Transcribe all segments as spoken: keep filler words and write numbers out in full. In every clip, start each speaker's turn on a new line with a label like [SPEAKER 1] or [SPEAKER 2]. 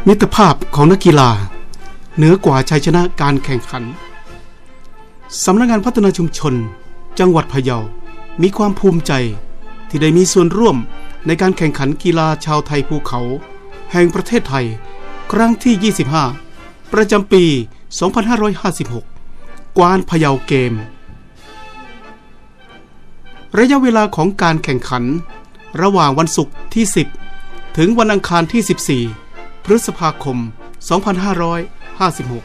[SPEAKER 1] มิตรภาพของนักกีฬาเหนือกว่าชัยชนะการแข่งขันสำนักงานพัฒนาชุมชนจังหวัดพะเยามีความภูมิใจที่ได้มีส่วนร่วมในการแข่งขันกีฬาชาวไทยภูเขาแห่งประเทศไทยครั้งที่ยี่สิบห้าประจำปีสองพันห้าร้อยห้าสิบหกกวานพะเยาเกมระยะเวลาของการแข่งขันระหว่างวันศุกร์ที่สิบถึงวันอังคารที่สิบสี่พฤษภาคมสองพันห้าร้อยห้าสิบหก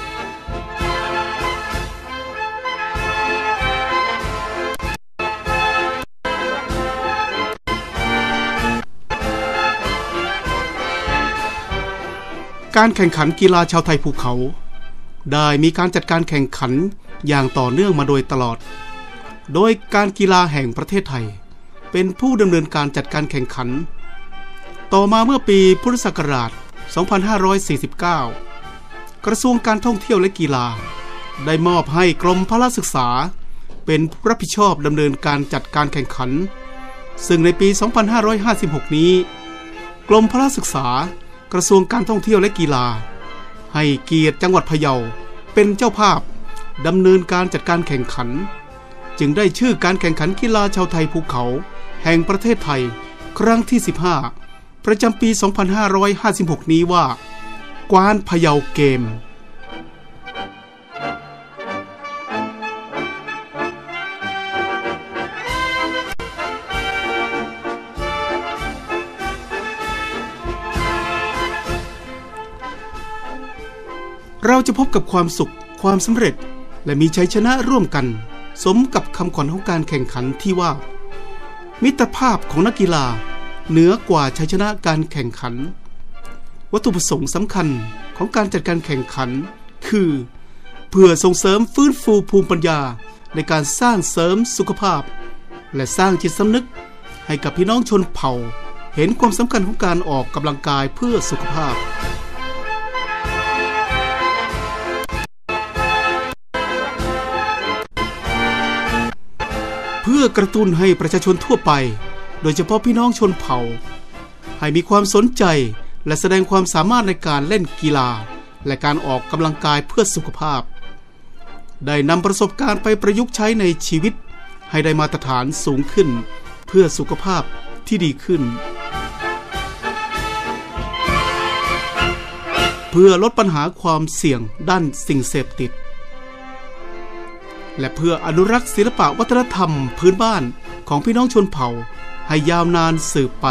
[SPEAKER 1] การแข่งขันกีฬาชาวไทยภูเขาได้มีการจัดการแข่งขันอย่างต่อเนื่องมาโดยตลอดโดยการกีฬาแห่งประเทศไทยเป็นผู้ดำเนินการจัดการแข่งขันต่อมาเมื่อปีพุทธศักราชสองพันห้าร้อยสี่สิบเก้ากระทรวงการท่องเที่ยวและกีฬาได้มอบให้กรมพละศึกษาเป็นผู้รับผิดชอบดำเนินการจัดการแข่งขันซึ่งในปีสองพันห้าร้อยห้าสิบหกนี้กรมพละศึกษากระทรวงการท่องเที่ยวและกีฬาให้เกียรติจังหวัดพะเยาเป็นเจ้าภาพดำเนินการจัดการแข่งขันจึงได้ชื่อการแข่งขันกีฬาชาวไทยภูเขาแห่งประเทศไทยครั้งที่สิบห้าประจำปีสองพันห้าร้อยห้าสิบหกนี้ว่ากวานพะเยาเกมเราจะพบกับความสุขความสำเร็จและมีชัยชนะร่วมกันสมกับคำขวัญของการแข่งขันที่ว่ามิตรภาพของนักกีฬาเหนือกว่าชัยชนะการแข่งขันวัตถุประสงค์สำคัญของการจัดการแข่งขันคือเพื่อส่งเสริมฟื้นฟูภูมิปัญญาในการสร้างเสริมสุขภาพและสร้างจิตสำนึกให้กับพี่น้องชนเผ่าเห็นความสำคัญของการออกกำลังกายเพื่อสุขภาพเพื่อกระตุ้นให้ประชาชนทั่วไปโดยเฉพาะพี่น้องชนเผ่าให้มีความสนใจและแสดงความสามารถในการเล่นกีฬาและการออกกำลังกายเพื่อสุขภาพได้นำประสบการณ์ไปประยุกต์ใช้ในชีวิตให้ได้มาตรฐานสูงขึ้นเพื่อสุขภาพที่ดีขึ้นเพื่อลดปัญหาความเสี่ยงด้านสิ่งเสพติดและเพื่ออนุรักษ์ศิลปะวัฒนธรรมพื้นบ้านของพี่น้องชนเผ่าให้ยาวนานสืบไป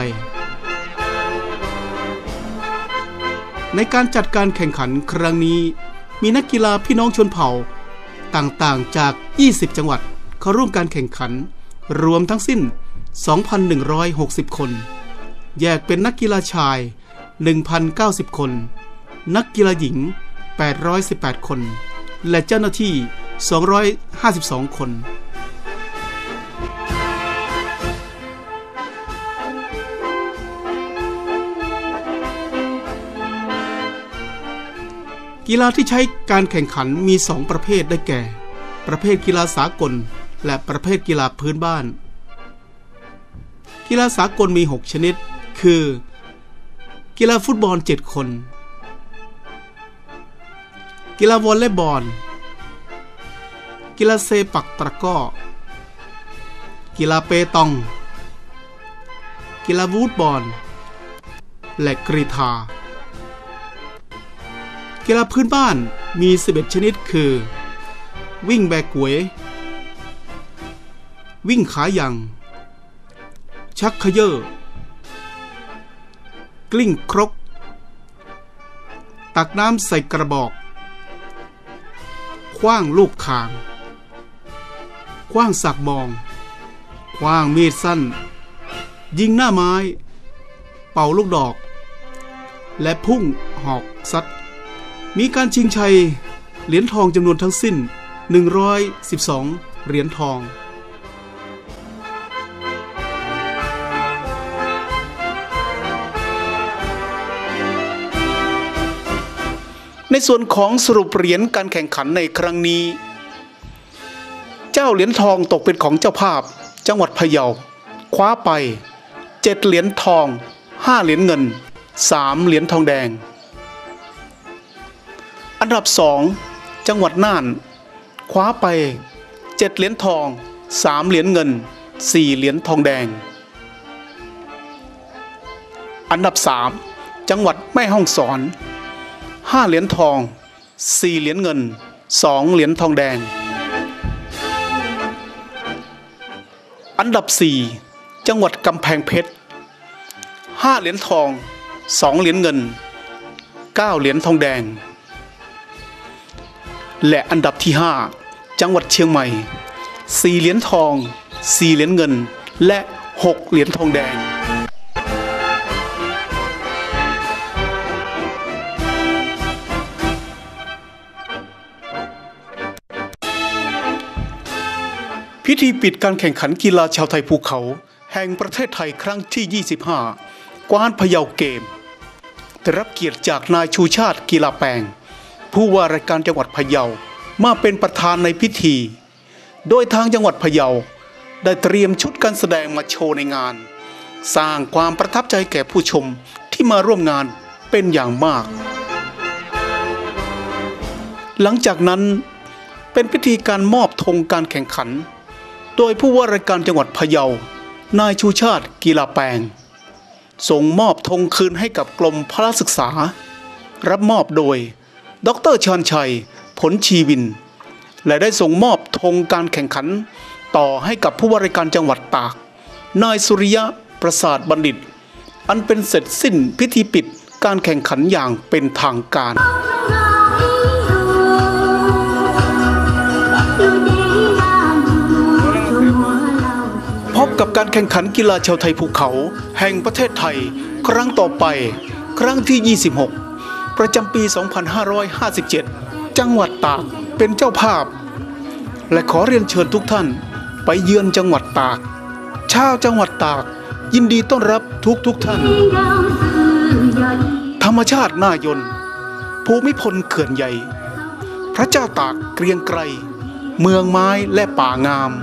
[SPEAKER 1] ในการจัดการแข่งขันครั้งนี้มีนักกีฬาพี่น้องชนเผ่าต่างๆจากยี่สิบจังหวัดเข้าร่วมการแข่งขันรวมทั้งสิ้น สองพันหนึ่งร้อยหกสิบ คนแยกเป็นนักกีฬาชาย หนึ่งพันเก้าสิบ คนนักกีฬาหญิง แปดร้อยสิบแปด คนและเจ้าหน้าที่สองร้อยห้าสิบสอง คนกีฬาที่ใช้การแข่งขันมีสองประเภทได้แก่ประเภทกีฬาสากลและประเภทกีฬาพื้นบ้านกีฬาสากลมีหกชนิดคือกีฬาฟุตบอลเจ็ดคนกีฬาวอลเลย์บอลกีฬาเซปักตะกร้อกีฬาเปตองกีฬาวูดบอลและกรีฑากีฬาพื้นบ้านมีสิบเอ็ดชนิดคือวิ่งแบกกวยวิ่งขายังชักเขย่อกลิ้งครกตักน้ำใส่กระบอกขว้างลูกคางขว้างสักบองขว้างมีดสั้นยิงหน้าไม้เป่าลูกดอกและพุ่งหอกซัดมีการชิงชัยเหรียญทองจำนวนทั้งสิ้นหนึ่งร้อยสิบสองเหรียญทองในส่วนของสรุปเหรียญการแข่งขันในครั้งนี้เจ้าเหรียญทองตกเป็นของเจ้าภาพจังหวัดพะเยาคว้าไปเจ็ดเหรียญทองห้าเหรียญเงินสามเหรียญทองแดงอันดับสองจังหวัดน่านคว้าไปเจ็ดเหรียญทองสามเหรียญเงินสี่เหรียญทองแดงอันดับสามจังหวัดแม่ฮ่องสอนห้าเหรียญทองสี่เหรียญเงินสองเหรียญทองแดงอันดับสี่จังหวัดกำแพงเพชรห้าเหรียญทองสองเหรียญเงินเก้าเหรียญทองแดงและอันดับที่ห้าจังหวัดเชียงใหม่สี่เหรียญทองสี่เหรียญเงินและหกเหรียญทองแดงพิธีปิดการแข่งขันกีฬาชาวไทยภูเขาแห่งประเทศไทยครั้งที่ยี่สิบห้ากวานพะเยาเกมได้รับเกียรติจากนายชูชาติกีฬาแปลงผู้ว่าราชการจังหวัดพะเยามาเป็นประธานในพิธีโดยทางจังหวัดพะเยาได้เตรียมชุดการแสดงมาโชว์ในงานสร้างความประทับใจแก่ผู้ชมที่มาร่วมงานเป็นอย่างมากหลังจากนั้นเป็นพิธีการมอบธงการแข่งขันโดยผู้ว่าราชการจังหวัดพะเยานายชูชาติกีฬาแปลงส่งมอบธงคืนให้กับกรมพละศึกษารับมอบโดยดร.ชาญชัยผลชีวินและได้ส่งมอบธงการแข่งขันต่อให้กับผู้ว่าราชการจังหวัดตากนายสุริยะประสาทบัณฑิตอันเป็นเสร็จสิ้นพิธีปิดการแข่งขันอย่างเป็นทางการพบกับการแข่งขันกีฬาชาวไทยภูเขาแห่งประเทศไทยครั้งต่อไปครั้งที่ยี่สิบหกประจำปีสองพันห้าร้อยห้าสิบเจ็ดจังหวัดตากเป็นเจ้าภาพและขอเรียนเชิญทุกท่านไปเยือนจังหวัดตากชาวจังหวัดตากยินดีต้อนรับทุกทุกท่านธรรมชาติน่ายนภูมิพลเขื่อนใหญ่พระเจ้าตากเกรียงไกรเมืองไม้และป่างาม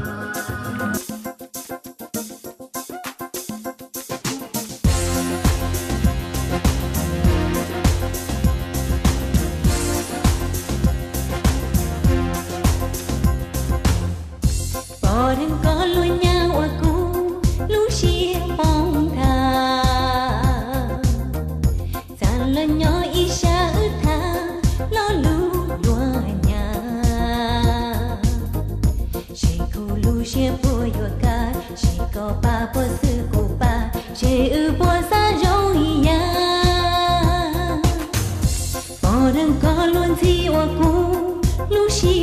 [SPEAKER 2] Hãy subscribe cho kênh Ghiền Mì Gõ để không bỏ lỡ